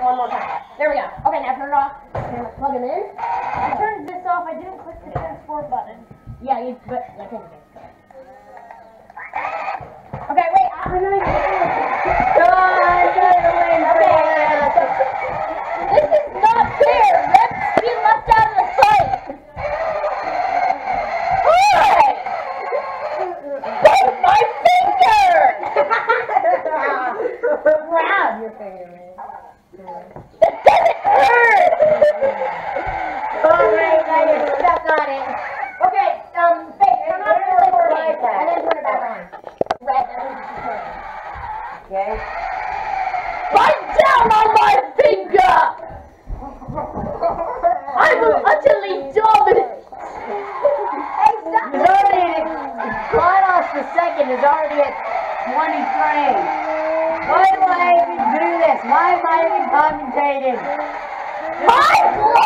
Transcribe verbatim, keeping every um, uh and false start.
one more time. There we go. Okay, now turn it off. Plug him in. I turned this off. I didn't click the transport button. Yeah, you. But yeah, take it. Okay, wait. I'm gonna. This is not fair. Red's being left out of the fight. Hey! Bite my finger! Grab your finger, man. It doesn't hurt! Alright, now you're stuck on it. Okay, um, Faith, turn off your recording, and then turn it back on. Red, that means you turn it. Okay? Bite down on my finger! I will utterly dominate! Hey, stop He's already at, Carlos the second is already at twenty frames. Why do I even do this? Why am I even commentating? My